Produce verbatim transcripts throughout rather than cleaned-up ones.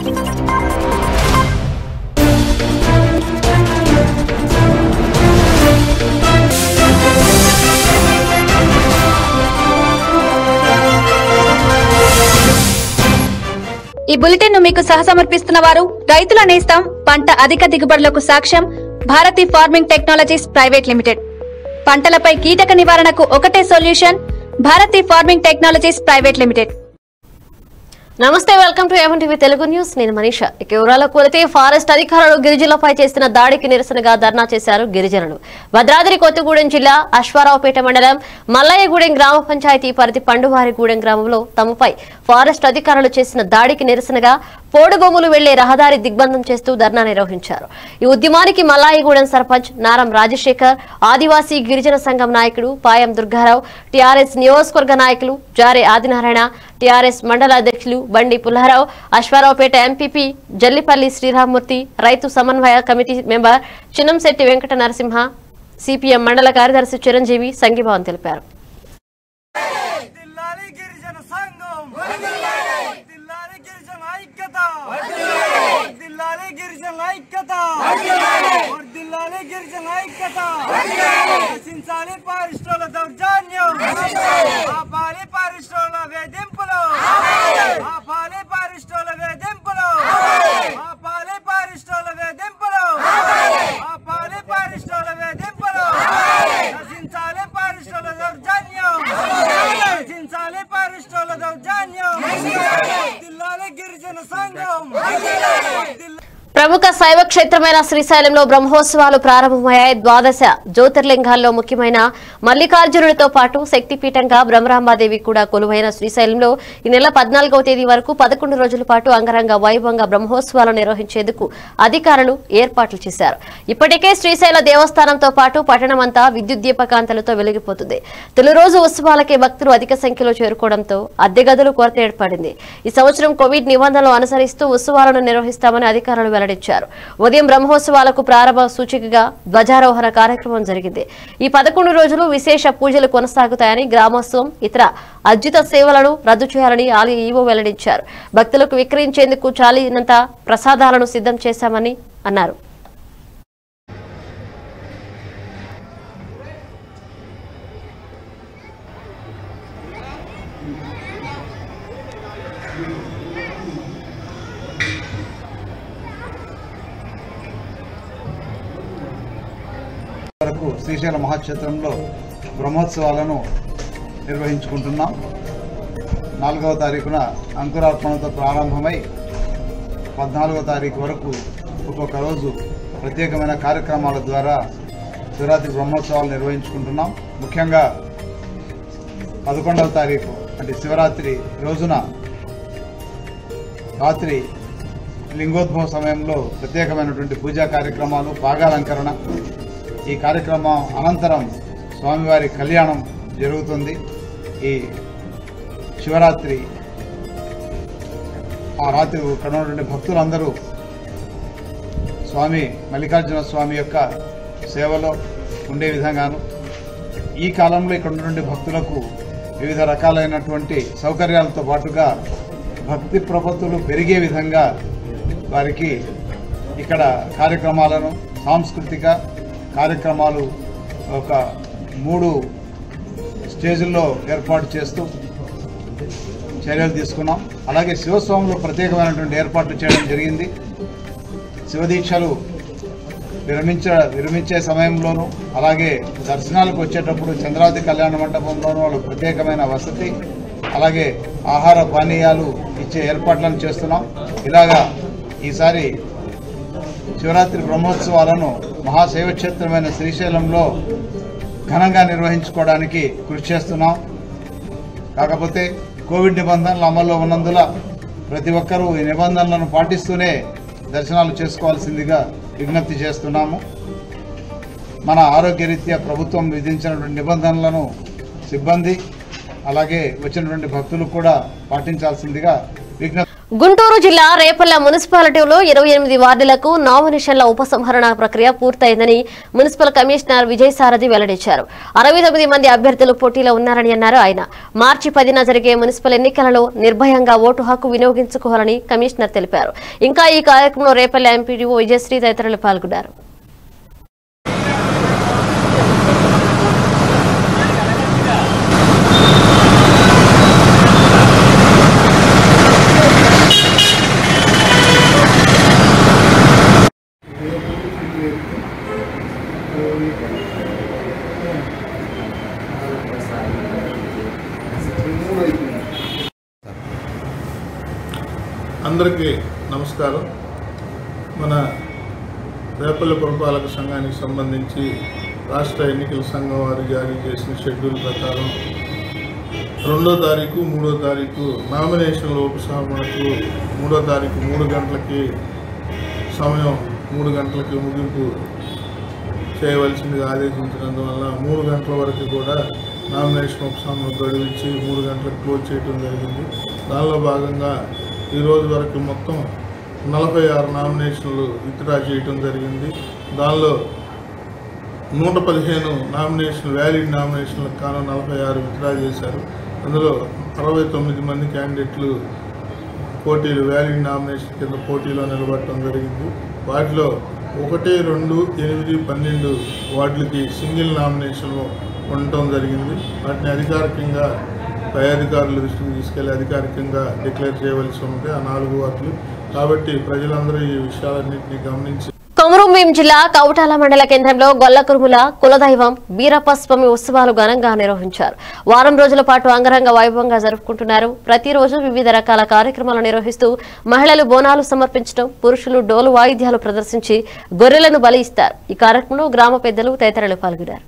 ఈ బులెటిన్ ను మీకు సహసమర్పిస్తున్న వారు రైతుల నేస్తం పంట అధిక దిగుబడులకు సాక్ష్యం Bharati farming technologies private limited. పంటలపై కీటక నివారణకు ఒకటే solution Bharati farming technologies private limited. నమస్తే, welcome to A one TV Telugu news. నేను మనీషా. ఇక వివరాలకు వెళితే ఫారెస్ట్ అధికారులు గిరిజనులపై చేసిన దాడికి నిరసనగా ధర్నా చేశారు గిరిజనులు. భద్రాద్రి కొత్తగూడెం జిల్లా అశ్వారావుపేట మండలం మల్లయ్యగూడెం గ్రామ పంచాయతీ పరిధి పండువారిగూడెం గ్రామంలో తమపై ఫారెస్ట్ అధికారులు చేసిన దాడికి నిరసనగా పోడుబొమ్మలు వెళ్లే రహదారి దిగ్బంధం చేస్తూ ధర్నా నిర్వహించారు. ఈ ఉద్యమానికి మల్లాయిగూడెం సర్పంచ్ నారం రాజశేఖర్, ఆదివాసీ గిరిజన సంఘం నాయకుడు పాయం దుర్గారావు, టీఆర్ఎస్ నియోజకవర్గ నాయకులు జారే ఆదినారాయణ, టీఆర్ఎస్ మండల అధ్యక్షులు బండి పుల్లారావు, అశ్వారావుపేట ఎంపీపీ జల్లిపల్లి శ్రీరామ్మూర్తి, రైతు సమన్వయ committee member Chinnamsetti Venkata Narasimha, CPM మండల కార్యదర్శి చిరంజీవి సంఘీభావం తెలిపారు. ప్రముఖ శైవ క్షేత్రమైన శ్రీశైలంలో బ్రహ్మోత్సవాలు ప్రారంభమయ్యాయి. ద్వాదశ జ్యోతిర్లింగాల్లో ముఖ్యమైన మల్లికార్జునుడితో పాటు శక్తిపీఠంగా బ్రహ్మరాంబాదేవి కూడా కొలువైన శ్రీశైలంలో ఈ నెల పద్నాలుగవ తేదీ వరకు పదకొండు రోజుల పాటు అంగరంగ వైభవంగా బ్రహ్మోత్సవాలు నిర్వహించేందుకు అధికారులు ఏర్పాట్లు చేశారు. ఇప్పటికే శ్రీశైల దేవస్థానంతో పాటు పట్టణమంతా విద్యుత్ దీపకాంతలతో వెలిగిపోతుంది. తొలి రోజు ఉత్సవాలకే భక్తులు అధిక సంఖ్యలో చేరుకోవడంతో అద్దె గదులు కొరత ఏర్పడింది. ఈ సంవత్సరం కోవిడ్ నిబంధనలు అనుసరిస్తూ ఉత్సవాలను నిర్వహిస్తామని అధికారులు వెల్లడించారు. ఉదయం బ్రహ్మోత్సవాలకు ప్రారంభ సూచికగా ధ్వజారోహణ కార్యక్రమం జరిగింది. ఈ పదకొండు రోజులు విశేష పూజలు కొనసాగుతాయని, గ్రామోత్సవం ఇతర అర్జిత సేవలను రద్దు చేయాలని ఆలయ ఈవో వెల్లడించారు. భక్తులకు విక్రయించేందుకు చాలినంత ప్రసాదాలను సిద్ధం చేశామని అన్నారు. వరకు శ్రీశైల మహాక్షేత్రంలో బ్రహ్మోత్సవాలను నిర్వహించుకుంటున్నాం. నాలుగవ తారీఖున అంకురార్పణతో ప్రారంభమై పద్నాలుగవ తారీఖు వరకు ఒక్కొక్క రోజు ప్రత్యేకమైన కార్యక్రమాల ద్వారా శివరాత్రి బ్రహ్మోత్సవాలు నిర్వహించుకుంటున్నాం. ముఖ్యంగా పదకొండవ తారీఖు అంటే శివరాత్రి రోజున రాత్రి లింగోద్భవ సమయంలో ప్రత్యేకమైనటువంటి పూజా కార్యక్రమాలు, పాగాలంకరణ, ఈ కార్యక్రమం అనంతరం స్వామివారి కళ్యాణం జరుగుతుంది. ఈ శివరాత్రి ఆ రాత్రి ఇక్కడ ఉన్నటువంటి భక్తులందరూ స్వామి మల్లికార్జున స్వామి యొక్క సేవలో ఉండే విధంగాను, ఈ కాలంలో ఇక్కడ ఉన్నటువంటి భక్తులకు వివిధ రకాలైనటువంటి సౌకర్యాలతో పాటుగా భక్తి ప్రపత్తులు పెరిగే విధంగా వారికి ఇక్కడ కార్యక్రమాలను, సాంస్కృతిక కార్యక్రమాలు ఒక మూడు స్టేజ్ల్లో ఏర్పాటు చేస్తూ చర్యలు తీసుకున్నాం. అలాగే శివస్వాములు ప్రత్యేకమైనటువంటి ఏర్పాట్లు చేయడం జరిగింది. శివదీక్షలు విరమించ విరమించే సమయంలోనూ, అలాగే దర్శనాలకు వచ్చేటప్పుడు చంద్రావతి కళ్యాణ మండపంలోనూ వాళ్ళు ప్రత్యేకమైన వసతి, అలాగే ఆహార పానీయాలు ఇచ్చే ఏర్పాట్లను చేస్తున్నాం. ఇలాగా ఈసారి శివరాత్రి బ్రహ్మోత్సవాలను మహాశైవక్షేత్రమైన శ్రీశైలంలో ఘనంగా నిర్వహించుకోవడానికి కృషి చేస్తున్నాం. కాకపోతే కోవిడ్ నిబంధనలు అమల్లో ఉన్నందున ప్రతి ఒక్కరూ ఈ నిబంధనలను పాటిస్తూనే దర్శనాలు చేసుకోవాల్సిందిగా విజ్ఞప్తి చేస్తున్నాము. మన ఆరోగ్యరీత్యా ప్రభుత్వం విధించినటువంటి నిబంధనలను సిబ్బంది అలాగే వచ్చినటువంటి భక్తులు కూడా పాటించాల్సిందిగా విజ్ఞప్తి. గుంటూరు జిల్లా రేపల్ల మున్సిపాలిటీలో ఇరవై ఎనిమిది వార్డులకు నామినేషన్ల ఉపసంహరణ ప్రక్రియ పూర్తయిందని మున్సిపల్ కమిషనర్ విజయసారథి వెల్లడించారు. అరవై తొమ్మిది మంది అభ్యర్థులు పోటీలో ఉన్నారని అన్నారు. ఆయన మార్చి పదిన జరిగే మున్సిపల్ ఎన్నికలలో నిర్భయంగా ఓటు హక్కు వినియోగించుకోవాలని కమిషనర్ తెలిపారు. ఇంకా ఈ కార్యక్రమంలో రేపల్ల ఎంపీడీఓ విజయశ్రీ తదితరులు పాల్గొన్నారు. అందరికీ నమస్కారం. మన రేపల్ల పురపాలక సంఘానికి సంబంధించి రాష్ట్ర ఎన్నికల సంఘం వారు జారీ చేసిన షెడ్యూల్ ప్రకారం రెండో తారీఖు మూడో తారీఖు నామినేషన్ల ఉపసంహరణకు మూడో తారీఖు మూడు గంటలకి సమయం మూడు గంటలకి ముగింపు చేయవలసిందిగా ఆదేశించినందువల్ల మూడు గంటల వరకు కూడా నామినేషన్ ఉపసంహరణ గడువించి మూడు గంటలకు క్లోజ్ చేయడం జరిగింది. దానిలో భాగంగా ఈ రోజు వరకు మొత్తం నలభై ఆరు నామినేషన్లు విత్డ్రా చేయడం జరిగింది. దానిలో నూట పదిహేను నామినేషన్ వ్యాలిడ్ నామినేషన్లకు కాను నలభై ఆరు విత్డ్రా చేశారు. అందులో అరవై తొమ్మిది మంది క్యాండిడేట్లు పోటీలు వ్యాలిడ్ నామినేషన్ కింద పోటీలో నిలబడటం జరిగింది. వాటిలో ఒకటి రెండు ఎనిమిది పన్నెండు వార్డులకి సింగిల్ నామినేషన్లు ఉండటం జరిగింది. వాటిని అధికారికంగా పై అధికారుల దృష్టికి తీసుకెళ్లి అధికారికంగా డిక్లేర్ చేయవలసి ఉంది ఆ నాలుగు వార్డులు. కాబట్టి ప్రజలందరూ ఈ విషయాలన్నింటినీ గమనించి కొమరంభీం జిల్లా కౌటాల మండల కేంద్రంలో గొల్లకురుముల కులదైవం బీరప్ప స్వామి ఉత్సవాలు ఘనంగా నిర్వహించారు. వారం రోజుల పాటు అంగరంగ వైభవంగా జరుపుకుంటున్నారు. ప్రతిరోజు వివిధ రకాల కార్యక్రమాలు నిర్వహిస్తూ మహిళలు బోనాలు సమర్పించడం, పురుషులు డోలు వాయిద్యాలు ప్రదర్శించి గొర్రెలను బలి ఇస్తారు. ఈ కార్యక్రమంలో గ్రామ పెద్దలు తదితరులు పాల్గొన్నారు.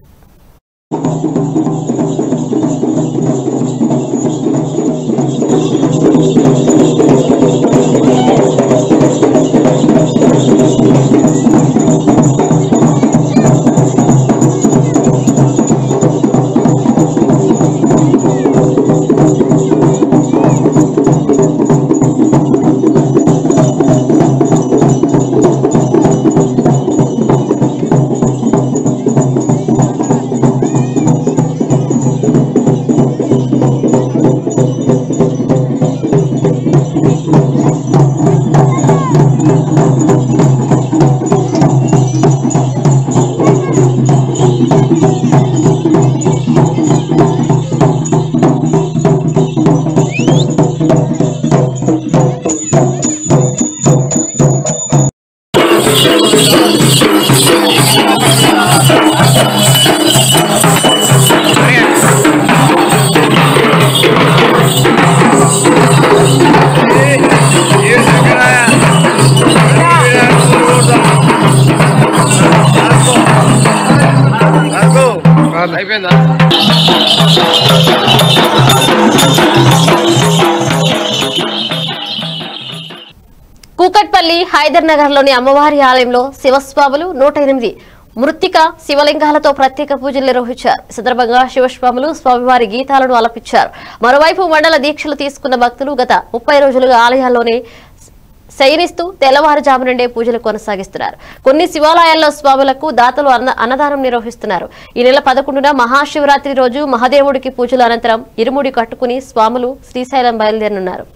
కూకట్పల్లి హైదర్ నగర్ లోని అమ్మవారి ఆలయంలో శివస్వాములు నూట ఎనిమిది మృత్తిక శివలింగాలతో ప్రత్యేక పూజలు నిర్వహించారు. ఈ సందర్భంగా శివస్వాములు స్వామివారి గీతాలను ఆలపించారు. మరోవైపు మండల దీక్షలు తీసుకున్న భక్తులు గత ముప్పై రోజులుగా ఆలయాల్లోనే శయనిస్తూ తెల్లవారుజాము నుండే పూజలు కొనసాగిస్తున్నారు. కొన్ని శివాలయాల్లో స్వాములకు దాతలు అన్నదానం నిర్వహిస్తున్నారు. ఈ నెల పదకొండున మహాశివరాత్రి రోజు మహాదేవుడికి పూజల అనంతరం ఇరుముడి కట్టుకుని స్వాములు శ్రీశైలం బయలుదేరనున్నారు.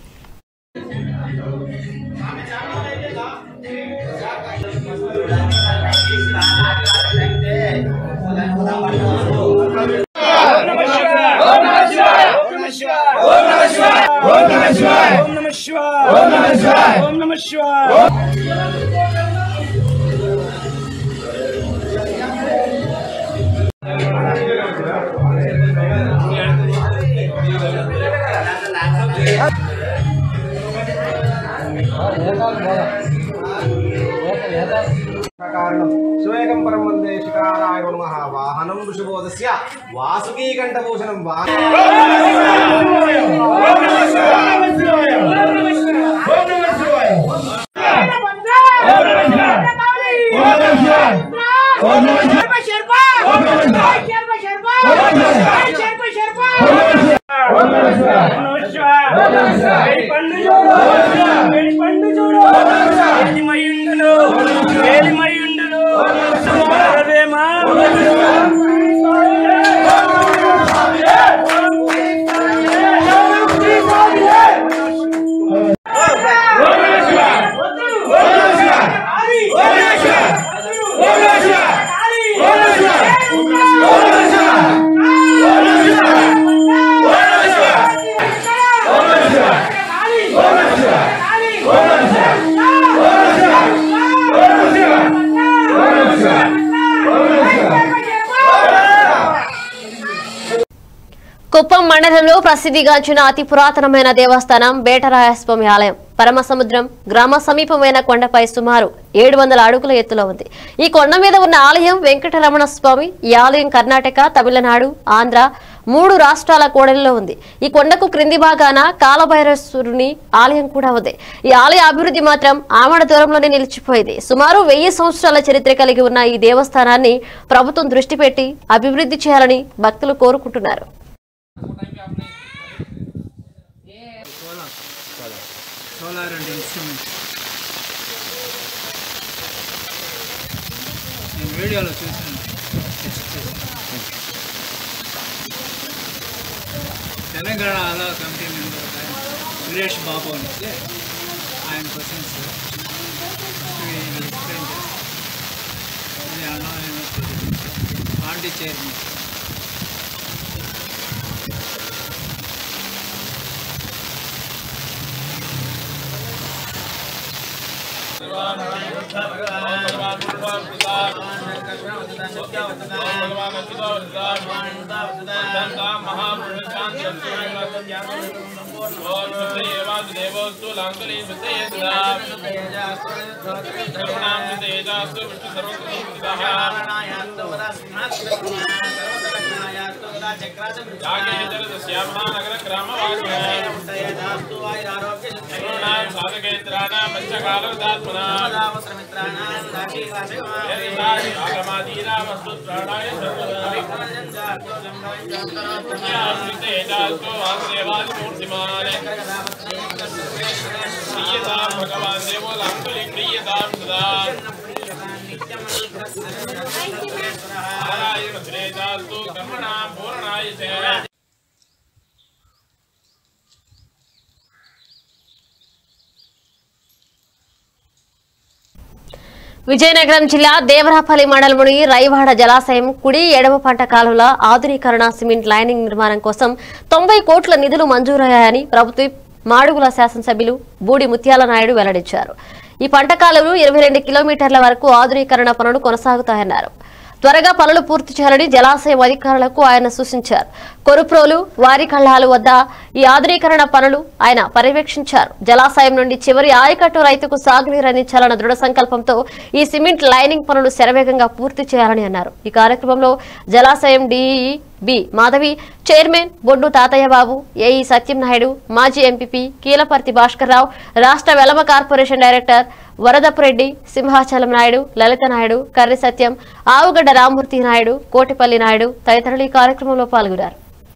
శివేకం పరం వందే శిఖారాయ నమః వాహనం వృషభోదస్య వాసుకీ కంఠభూషణం పండుగ ప్రసిద్ధిగాంచిన అతి పురాతనమైన దేవస్థానం బేటరాయస్వామి ఆలయం పరమసముద్రం గ్రామ సమీపమైన కొండపై సుమారు ఏడు వందల అడుగుల ఎత్తులో ఉంది. ఈ కొండ మీద ఉన్న ఆలయం వెంకటరమణ స్వామి. ఈ ఆలయం కర్ణాటక, తమిళనాడు, ఆంధ్ర మూడు రాష్ట్రాల కోడలిలో ఉంది. ఈ కొండకు క్రింది భాగాన కాలభైరవేశ్వరుని ఆలయం కూడా ఉంది. ఈ ఆలయ అభివృద్ధి మాత్రం ఆమడ దూరంలోనే నిలిచిపోయింది. సుమారు వెయ్యి సంవత్సరాల చరిత్ర కలిగి ఉన్న ఈ దేవస్థానాన్ని ప్రభుత్వం దృష్టి పెట్టి అభివృద్ధి చేయాలని భక్తులు కోరుకుంటున్నారు. సోలార్ అండ్ ఇన్స్ట్రుమెంట్ నేను వీడియోలో చూసాను. తెలంగాణ ఆలా కమిటీ మెంబర్ సురేష్ బాబు అని వస్తే ఆయన క్వశ్చన్స్ ఎక్స్ప్లెయిన్ చేస్తారు. ఇది అన్నా పాండి చైర్మన్ దేవోస్తు లాంకలి శ్యామనగర గ్రామవాసాధకేంద్రానా పంచకాలదాత్మనాగమాదీరామస్తు వాసుదేవాదిమూర్తిమాన్ ప్రియతాం భగవాన్ దేవో లాంకులి ప్రియతాం సదా నారాయణ శ్రేయాస్తు కర్మణాం పూర్ణాయ చ. విజయనగరం జిల్లా దేవరాపల్లి మండలంలోని రైవాడ జలాశయం కుడి ఎడమ పంట కాలువల ఆధునీకరణ సిమెంట్ లైనింగ్ నిర్మాణం కోసం తొంభై కోట్ల నిధులు మంజూరయ్యాయని ప్రభుత్వ మాడుగుల శాసనసభ్యులు బూడి ముత్యాల నాయుడు వెల్లడించారు. ఈ పంట కాలువలు ఇరవై రెండు కిలోమీటర్ల వరకు ఆధునీకరణ పనులు కొనసాగుతాయన్నారు. త్వరగా పనులు పూర్తి చేయాలని జలాశయం అధికారులకు ఆయన సూచించారు. కొరుప్రోలు వారి కళ్లాలు వద్ద ఈ ఆధునీకరణ పనులు ఆయన పర్యవేక్షించారు. జలాశయం నుండి చివరి ఆయకట్టు రైతుకు సాగునీరు అందించాలన్న దృఢ సంకల్పంతో ఈ సిమెంట్ లైనింగ్ పనులు శరవేగంగా పూర్తి చేయాలని అన్నారు. ఈ కార్యక్రమంలో జలాశయం DE B Madhavi, chairman Boddu Tatayyababu, AE Satyamnaidu, మాజీ ఎంపీపీ కీలపర్తి భాస్కర్ రావు, రాష్ట్ర వెలమ కార్పొరేషన్ డైరెక్టర్ వరదపురెడ్డి, సింహాచలం నాయుడు, లలిత నాయుడు, కర్రి సత్యం, ఆవుగడ్డ రామ్మూర్తి నాయుడు, కోటిపల్లి నాయుడు తదితరులు ఈ కార్యక్రమంలో పాల్గొన్నారు.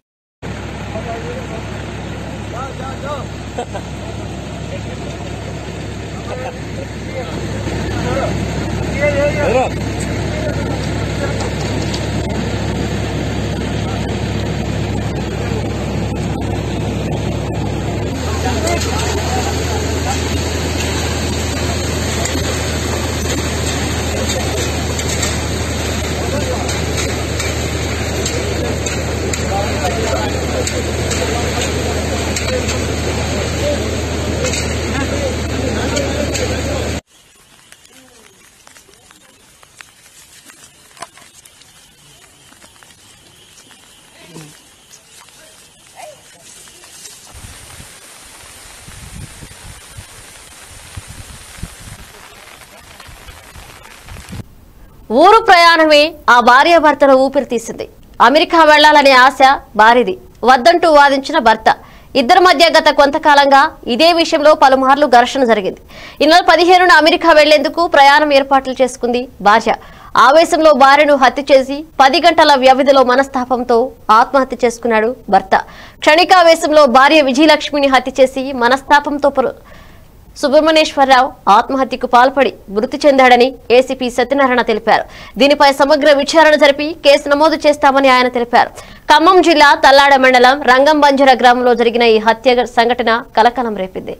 ఊరు ప్రయాణమే ఆ భార్యాభర్తను ఊపిరి తీసింది. అమెరికా వెళ్లాలనే ఆశ భార్యది వద్దంటూ వాదించిన భర్త. ఇద్దరి మధ్య గత కొంతకాలంగా ఇదే విషయంలో పలుమార్లు ఘర్షణ జరిగింది. ఈ నెల పదిహేనున అమెరికా వెళ్లేందుకు ప్రయాణం ఏర్పాట్లు చేసుకుంది భార్య. ఆవేశంలో భార్యను హత్య చేసి పది గంటల వ్యవధిలో మనస్తాపంతో ఆత్మహత్య చేసుకున్నాడు భర్త. క్షణికావేశంలో భార్య విజయలక్ష్మిని హత్య చేసి మనస్తాపంతో సుబ్రహ్మణ్యేశ్వరరావు ఆత్మహత్యకు పాల్పడి మృతి చెందాడని ఏసీపీ సత్యనారాయణ తెలిపారు. దీనిపై సమగ్ర విచారణ జరిపి కేసు నమోదు చేస్తామని ఆయన తెలిపారు. ఖమ్మం జిల్లా తల్లాడ మండలం రంగంబంజర గ్రామంలో జరిగిన ఈ హత్య సంఘటన కలకలం రేపింది.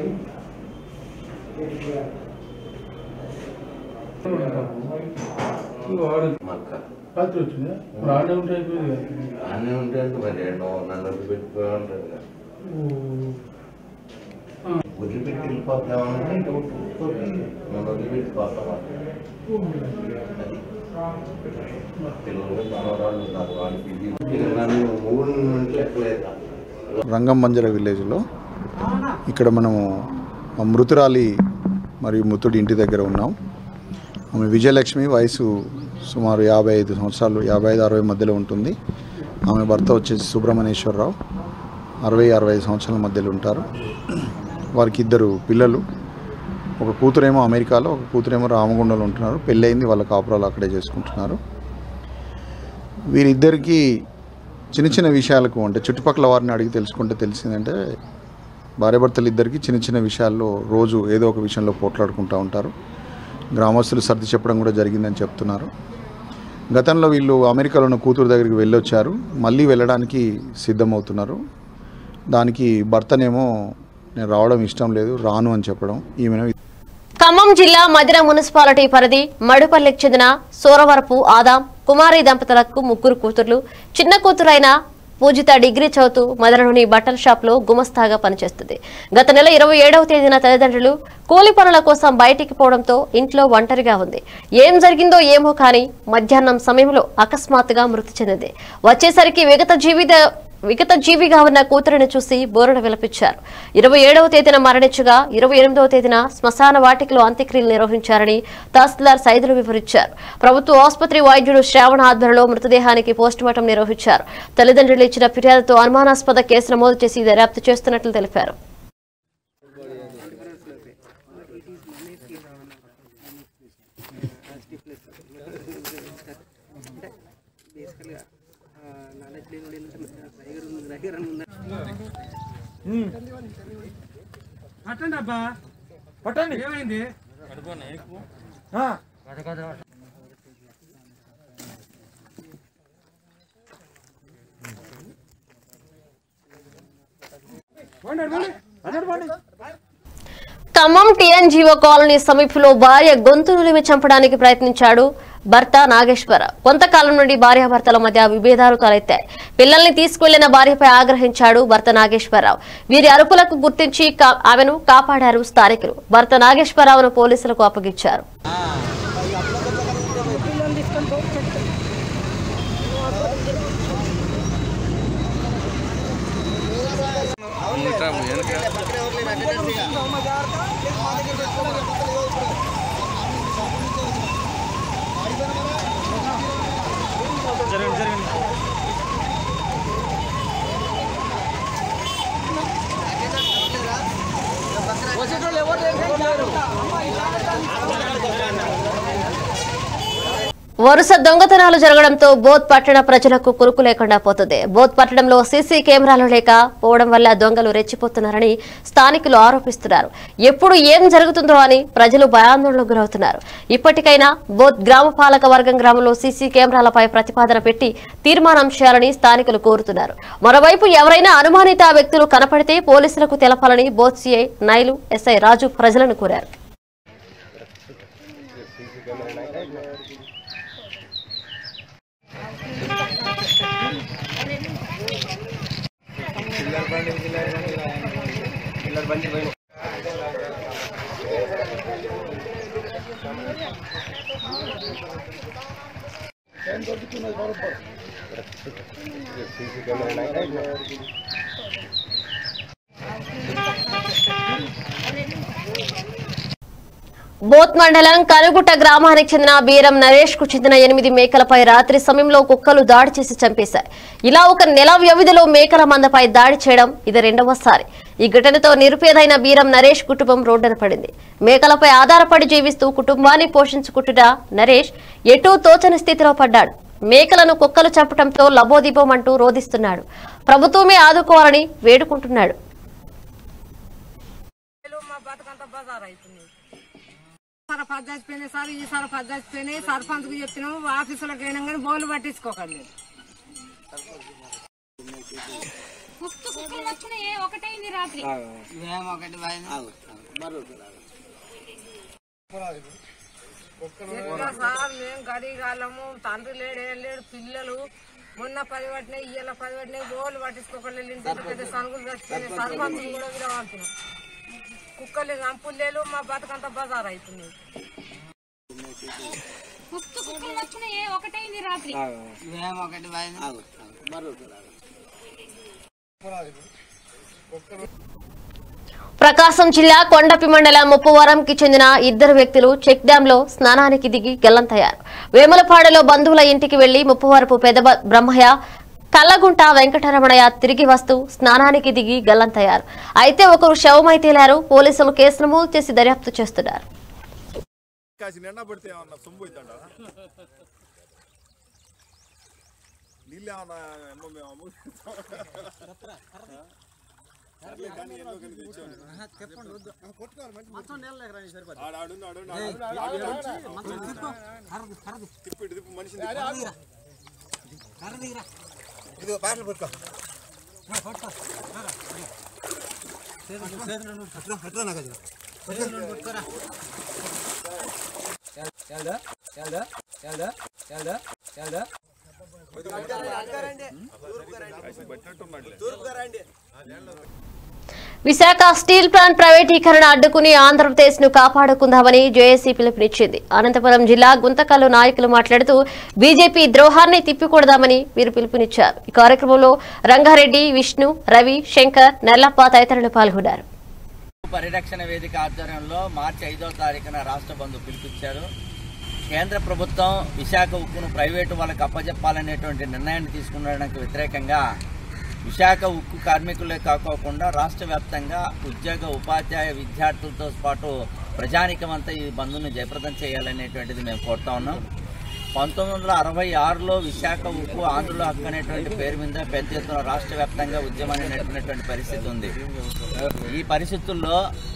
ఆనే ఉంటే అంటే మరి నన్ను వదిలిపెట్టిపోయి ఉంటాడు కదా, వదిలిపెట్టి వెళ్ళిపోతామంటే నన్ను వదిలిపెట్టిపోతామా. పిల్లలు మనవరాళ్ళు ఉన్నారు, వాళ్ళకి నన్ను మూడు నుంచి ఎక్కలేదు. రంగం బంజర విలేజ్లో ఇక్కడ మనము మృతురాలి మరియు మృతుడి ఇంటి దగ్గర ఉన్నాం. ఆమె విజయలక్ష్మి, వయసు సుమారు యాభై ఐదు సంవత్సరాలు, యాభై ఐదు అరవై మధ్యలో ఉంటుంది. ఆమె భర్త వచ్చేసి సుబ్రహ్మణ్యేశ్వరరావు, అరవై అరవై ఐదు సంవత్సరాల మధ్యలో ఉంటారు. వారికి ఇద్దరు పిల్లలు, ఒక కూతురేమో అమెరికాలో, ఒక కూతురేమో రామగుండంలో ఉంటున్నారు. పెళ్ళయింది, వాళ్ళ కాపురాలు అక్కడే చేసుకుంటున్నారు. వీరిద్దరికీ చిన్న చిన్న విషయాలకు, అంటే చుట్టుపక్కల వారిని అడిగి తెలుసుకుంటే తెలిసిందంటే భార్యాభర్తలు ఇద్దరికి చిన్న చిన్న విషయాల్లో రోజు ఏదో ఒక విషయంలో పోట్లాడుకుంటూ ఉంటారు. గ్రామస్తులు సర్ది చెప్పడం కూడా జరిగిందని చెప్తున్నారు. గతంలో వీళ్ళు అమెరికాలో ఉన్న కూతురు దగ్గరికి వెళ్ళొచ్చారు, మళ్ళీ వెళ్ళడానికి సిద్ధమవుతున్నారు. దానికి భర్తనేమో నేను రావడం ఇష్టం లేదు, రాను అని చెప్పడం. ఈమెను ఖమ్మం జిల్లా మదిర మున్సిపాలిటీ పరిధి మడుపల్లికి చెందిన సోరవరపు ఆదాం కుమారి దంపతులకు ముగ్గురు కూతుర్లు. చిన్న కూతురైన పూజిత డిగ్రీ చదువుతూ మదరలోని బట్టల షాప్ లో గుమస్తాగా పనిచేస్తుంది. గత నెల ఇరవై ఏడవ తేదీన తల్లిదండ్రులు కూలి పనుల కోసం బయటికి పోవడంతో ఇంట్లో ఒంటరిగా ఉంది. ఏం జరిగిందో ఏమో కానీ మధ్యాహ్నం సమయంలో అకస్మాత్తుగా మృతి చెందింది. వచ్చేసరికి విగత జీవిత విగత జీవిగా ఉన్న కూతురిని చూసి బోరున విలపించారు. ఇరవై ఏడవ తేదీన మరణించగా ఇరవై ఎనిమిదవ తేదీన శ్మశాన వాటికలో అంత్యక్రియలు నిర్వహించారని తహసీల్దార్ సైదులు వివరించారు. ప్రభుత్వ ఆసుపత్రి వైద్యుడు శ్రావణ ఆధ్వర్యంలో మృతదేహానికి పోస్టుమార్టం నిర్వహించారు. తల్లిదండ్రులు ఇచ్చిన ఫిర్యాదుతో అనుమానాస్పద కేసు నమోదు చేసి దర్యాప్తు చేస్తున్నట్లు తెలిపారు. పట్టండి అబ్బా, పట్టండి. ఏమైంది? ఖమ్మం టీఎన్జీఓ కాలనీ సమీపంలో భార్య గొంతు నులిమి చంపడానికి ప్రయత్నించాడు భర్త నాగేశ్వరరావు. కొంతకాలం నుండి భార్యాభర్తల మధ్య విభేదాలు తలెత్తాయి. పిల్లల్ని తీసుకువెళ్లిన భార్యపై ఆగ్రహించాడు భర్త నాగేశ్వరరావు. వీరి అరుపులకు గుర్తించి ఆమెను కాపాడారు స్థానికులు. భర్త నాగేశ్వరరావును పోలీసులకు అప్పగించారు. వరుస దొంగతనాలు జరగడంతో బోధ్ పట్టణ ప్రజలకు కురుకు లేకుండా పోతుంది. బోధ్ పట్టణంలో సీసీ కెమెరాలు లేక పోవడం వల్ల దొంగలు రెచ్చిపోతున్నారని స్థానికులు ఆరోపిస్తున్నారు. ఎప్పుడు ఏం జరుగుతుందో అని ప్రజలు భయాందోళనకు గురవుతున్నారు. ఇప్పటికైనా బోధ్ గ్రామ పాలక వర్గం గ్రామంలో సీసీ కెమెరాలపై ప్రతిపాదన పెట్టి తీర్మానం చేయాలని స్థానికులు కోరుతున్నారు. మరోవైపు ఎవరైనా అనుమానిత వ్యక్తులు కనపడితే పోలీసులకు తెలపాలని బోధ్ సీఐ నైలు ఎస్ఐ రాజు ప్రజలను కోరారు. బోత్ మండలం కనుగుట్ట గ్రామానికి చెందిన బీరం నరేష్ కు చెందిన ఎనిమిది మేకలపై రాత్రి సమయంలో కుక్కలు దాడి చేసి చంపేశాయి. ఇలా ఒక నెల వ్యవధిలో మేకల మందపై దాడి చేయడం ఇది రెండవసారి. ఈ ఘటనతో నిరుపేదైన బీరం నరేష్ కుటుంబం రోడ్డున పడింది. మేకలపై ఆధారపడి జీవిస్తూ కుటుంబాన్ని పోషించుకుంటున్న నరేష్ ఎటూ తోచని స్థితిలో పడ్డాడు. మేకలను కుక్కలు చంపడంతో లబోదిబోమంటూ రోధిస్తున్నాడు. ప్రభుత్వమే ఆదుకోవాలని వేడుకుంటున్నాడు. సరఫరా చచ్చిపోయినాయి సార్, ఈ సరఫరా చచ్చిపోయినాయి. సర్పంచ్ కు చెప్పినాము, ఆఫీసులకు అయినా కానీ బోలు పట్టించుకోకండి. ఒకటైంది రాత్రి సార్ మేము గడిగాలము తండ్రి లేడు ఏం లేడు పిల్లలు మొన్న పది పట్టినాయి ఇయ్యాల పది పట్టినాయి గోళ్ళు పట్టించుకోకలేదు ఇంటి పెద్ద సనుగులు చచ్చిపోయినాయి సర్పంచులు కూడా విరవాడుతున్నాం కుక్కలు అంపులు లేరు మా బతుకంతా బజార్ అవుతున్నాయి ఒకటైంది రాత్రి ప్రకాశం జిల్లా కొండపి మండలం ముప్పవరంకి చెందిన ఇద్దరు వ్యక్తులు చెక్ డ్యాం లో స్నానానికి దిగి గల్లంతయ్యారు. వేములపాడలో బంధువుల ఇంటికి వెళ్లి ముప్పవరపు పెద్ద బ్రహ్మయ్య కల్లగుంట వెంకటరమణయ్య తిరిగి వస్తూ స్నానానికి దిగి గల్లంతయ్యారు. అయితే ఒకరు శవమై తేలారు. పోలీసులు కేసు నమోదు చేసి దర్యాప్తు చేస్తున్నారు. విశాఖ స్టీల్ ప్లాంట్ ప్రైవేటీకరణ అడ్డుకుని ఆంధ్రప్రదేశ్ ను కాపాడుకుందామని జేఏసీ పిలుపునిచ్చింది. అనంతపురం జిల్లా గుంతకల్లు నాయకులు మాట్లాడుతూ బీజేపీ ద్రోహాన్ని తిప్పికొడదామని వీరు పిలుపునిచ్చారు. ఈ కార్యక్రమంలో రంగారెడ్డి, విష్ణు, రవి, శంకర్, నెర్లప్ప తదితరులు పాల్గొన్నారు. పరిరక్షణ వేదిక ఆధ్వర్యంలో మార్చి ఐదో తారీఖున రాష్ట్ర బంద్ పిలుపునిచ్చారు. కేంద్ర ప్రభుత్వం విశాఖ ఉక్కును ప్రైవేటు వాళ్ళకు అప్పజెప్పాలనేటువంటి నిర్ణయాన్ని తీసుకునడానికి వ్యతిరేకంగా విశాఖ ఉక్కు కార్మికులే కాకోకుండా రాష్ట్ర వ్యాప్తంగా ఉద్యోగ ఉపాధ్యాయ విద్యార్థులతో పాటు ప్రజానికమంతా ఈ బంద్ను జయప్రదం చేయాలనేటువంటిది మేము కోరుతా ఉన్నాం. పంతొమ్మిది వందల అరవై ఆరులో విశాఖ ఉక్కు ఆంధ్రుల హక్కు అనేటువంటి పేరు మీద పెద్ద ఎత్తున రాష్ట్ర వ్యాప్తంగా ఉద్యమాన్ని నడిపినటువంటి పరిస్థితి ఉంది. ఈ పరిస్థితుల్లో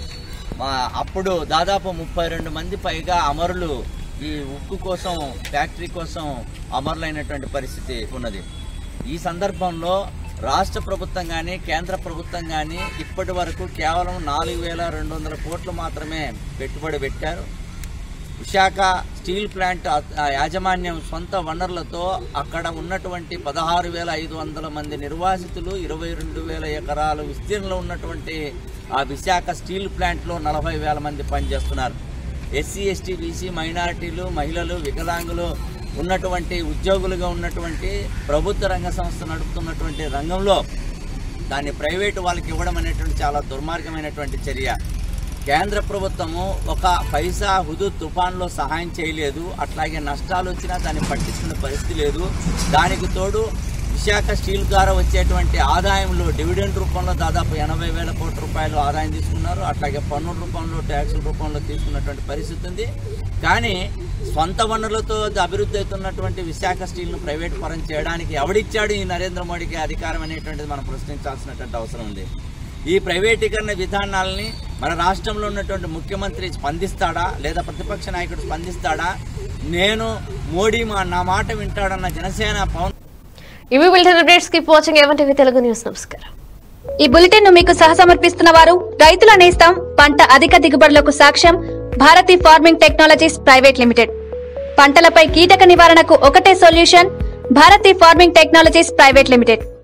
అప్పుడు దాదాపు ముప్పై రెండు మంది పైగా అమరులు ఈ ఉక్కు కోసం ఫ్యాక్టరీ కోసం అమరులైనటువంటి పరిస్థితి ఉన్నది. ఈ సందర్భంలో రాష్ట్ర ప్రభుత్వం కానీ కేంద్ర ప్రభుత్వం కానీ ఇప్పటి వరకు కేవలం నాలుగు వేల రెండు వందల కోట్లు మాత్రమే పెట్టుబడి పెట్టారు. విశాఖ స్టీల్ ప్లాంట్ యాజమాన్యం సొంత వనరులతో అక్కడ ఉన్నటువంటి పదహారు వేల ఐదు వందల మంది నిర్వాసితులు ఇరవై రెండు వేల ఎకరాలు విస్తీర్ణంలో ఉన్నటువంటి ఆ విశాఖ స్టీల్ ప్లాంట్లో నలభై వేల మంది పనిచేస్తున్నారు. ఎస్సీ, ఎస్టీ, బీసీ, మైనారిటీలు, మహిళలు, వికలాంగులు ఉన్నటువంటి ఉద్యోగులుగా ఉన్నటువంటి ప్రభుత్వ రంగ సంస్థ నడుపుతున్నటువంటి రంగంలో దాన్ని ప్రైవేటు వాళ్ళకి ఇవ్వడం అనేటువంటి చాలా దుర్మార్గమైనటువంటి చర్య. కేంద్ర ప్రభుత్వము ఒక పైసా హుదూద్ తుఫాన్లో సహాయం చేయలేదు. అట్లాగే నష్టాలు వచ్చినా దాన్ని పట్టించుకునే పరిస్థితి లేదు. దానికి తోడు విశాఖ స్టీల్ ద్వారా వచ్చేటువంటి ఆదాయంలో డివిడెండ్ రూపంలో దాదాపు ఎనభై వేల కోట్ల రూపాయలు ఆదాయం తీసుకున్నారు. అట్లాగే పన్నుల రూపంలో, ట్యాక్సుల రూపంలో తీసుకున్నటువంటి పరిస్థితి ఉంది. కానీ స్వంత వనరులతో అభివృద్ధి అవుతున్నటువంటి విశాఖ స్టీల్ను ప్రైవేట్ పరం చేయడానికి ఎవడిచ్చాడు ఈ నరేంద్ర మోడీకి అధికారం అనేటువంటిది మనం ప్రశ్నించాల్సినటువంటి అవసరం ఉంది. ఈ ప్రైవేటీకరణ విధానాలని మన రాష్ట్రంలో ఉన్నటువంటి ముఖ్యమంత్రి స్పందిస్తాడా లేదా ప్రతిపక్ష నాయకుడు స్పందిస్తాడా? నేను మోడీ మా నా మాట వింటాడన్న జనసేన పవన్ ఇవి bulletin updates. Keep watching A one TV Telugu news. నమస్కారం. ఈ బులెటిన్ ను మీకు సహసమర్పిస్తున్న వారు రైతుల నేస్తం పంట అధిక దిగుబడులకు సాక్ష్యం Bharati farming technologies private limited. పంటలపై కీటక నివారణకు ఒకటే solution Bharati farming technologies private limited.